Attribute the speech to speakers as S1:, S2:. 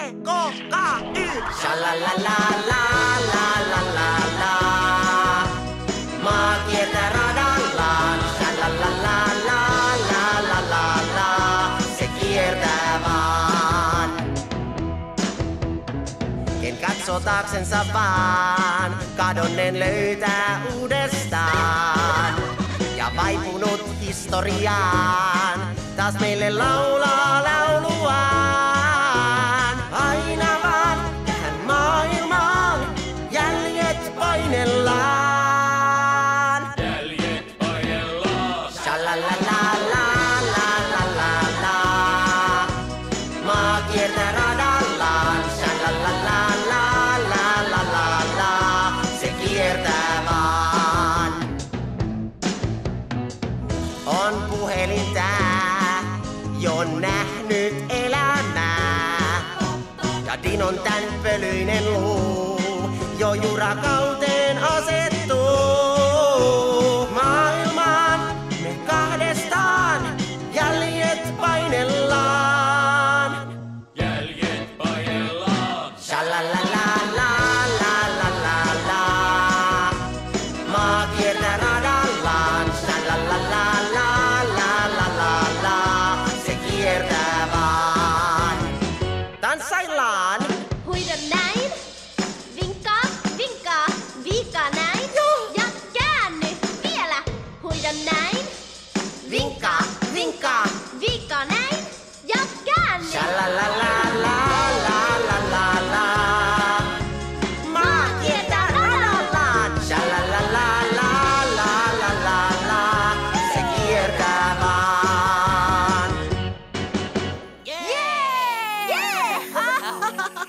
S1: T-K-Y. Sha-la-la-la-la-la-la-la-la. Maa kiertää radallaan. Sha-la-la-la-la-la-la-la. Se kiertää vaan. Ken katsoo taaksensa vaan, kadonneen löytää uudestaan. Ja vaipunut historiaan, taas meille laulaa lauluaan. Aina vaan tähän maailmaan jäljet painellaan.
S2: Jäljet painellaan.
S1: Sha-la-la-la-la-la-la-la. Maa kiertää radallaan. Sha-la-la-la-la-la-la-la. Se kiertää vaan. On puhelin tää, jo nähnyt elämää. Ja Dinon tän pölyinen luu, jo jurakauteen asettuu. Maailmaan me kahdestaan jäljet painellaan.
S2: Jäljet painellaan.
S1: Sha-la-la-la-la-la-la-la. Maa kiertää radallaan. Sha-la-la-la-la-la-la-la. Se kiertää vaan. Tanssaillaan!
S3: Huida näin. Vinkkaa, vinkkaa, viikkaa näin. Ja käänny vielä. Huida näin.
S1: Vinkkaa, vinkkaa!
S3: Viikkaa näin. Ja käänny.
S1: Sha-la-la-la-la-la-la-la. Maa kiertää radallaan. Sha-la-la-la-la-la-la-la. Se kiertää vaan.
S3: Yeah!